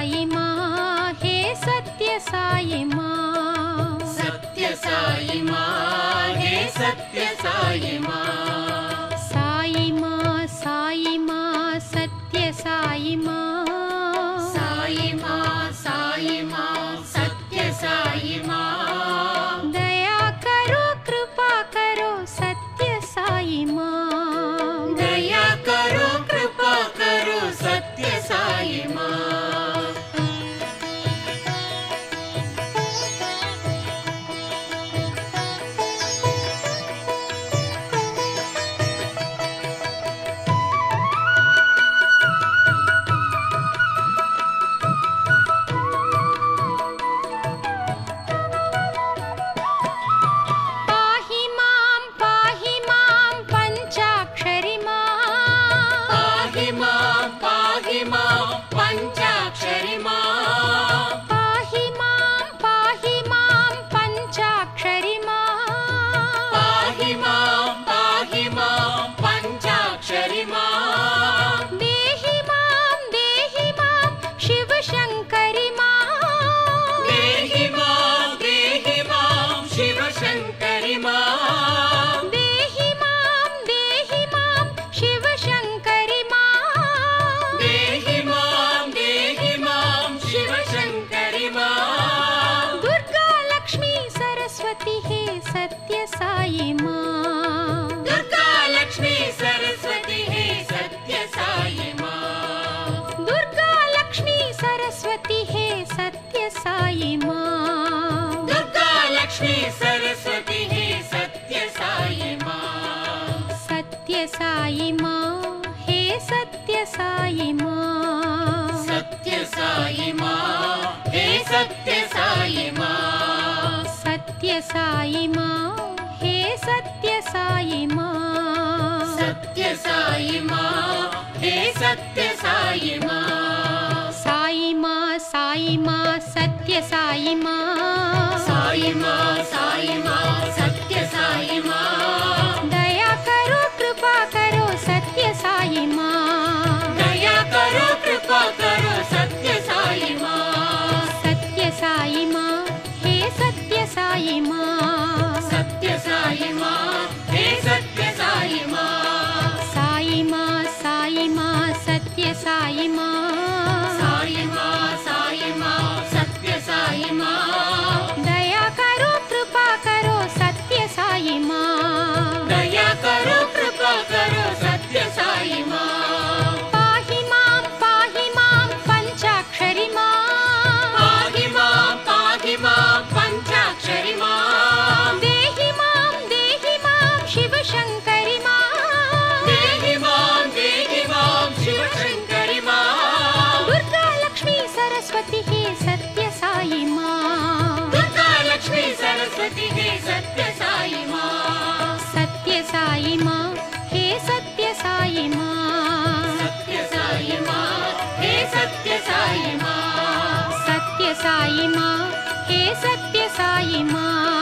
साई माँ हे सत्य साई माँ, सत्य साई माँ हे सत्य साई माँ, साई माँ सत्य साई माँ, साई माँ सत्य साई माँ, दया करो कृपा करो सत्य साई माँ, दया करो कृपा करो सत्य साई माँ। पाहि मां पंचाक्षरी माँ, पाहि मां पंचाक्षरी माँ, पाहि मां पंचाक्षरी माँ, पाहि मां पंचाक्षरी माँ, देहि मां शिव शंकरी माँ, देहि मां शिव शंकरी माँ, देहि मां शिव शंकरी माँ, देहि मां शिव शंकरी माँ, दुर्गा लक्ष्मी सरस्वती हे सत्य साई माँ, दुर्गा लक्ष्मी सरस्वती हे सत्य साई माँ, दुर्गा लक्ष्मी सरस्वती हे सत्य साई माँ, दुर्गा लक्ष्मी सरस्वती हे सत्य साई माँ, सत्य साई माँ हे सत्य साई माँ, सत्य साई माँ हे सत्य साई माँ, सत्य साई माँ हे सत्य साई माँ, सत्य साई माँ हे सत्य साई माँ, साई माँ सत्य साई माँ, साई माँ सत्य साई माँ, दया करो कृपा करो सत्य साई माँ, दया करो कृपा करो सत्य साई माँ, सत्य साई माँ हे सत्य साई माँ, सत्य साई माँ हे सत्य साई माँ, साई माँ सत्य साई माँ, साई माँ सत्य साई माँ, दया करो कृपा करो सत्य साई माँ, दया करो कृपा करो सत्य साई माँ, पाहि मां पंचाक्षरी माँ, पाहि मां पंचाक्षरी माँ, देहि मां शिव शंकरी माँ, देहि मां शिव शंकरी माँ, दुर्गा लक्ष्मी सरस्वती हे सत्य साई माँ, दुर्गा लक्ष्मी सरस्वती हे सत्य साई माँ, सत्य साई माँ हे सत्य साई माँ, सत्य साई माँ हे सत्य साई माँ, सत्य साई माँ हे सत्य साई माँ,